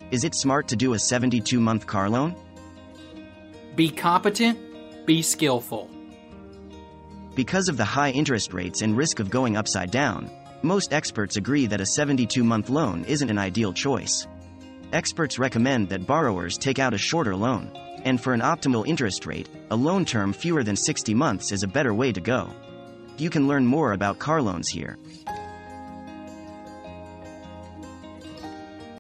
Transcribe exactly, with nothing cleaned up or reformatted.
Is it smart to do a seventy-two month car loan? Be competent, be skillful. Because of the high interest rates and risk of going upside down, most experts agree that a seventy-two month loan isn't an ideal choice. Experts recommend that borrowers take out a shorter loan, and for an optimal interest rate, a loan term fewer than sixty months is a better way to go. You can learn more about car loans here.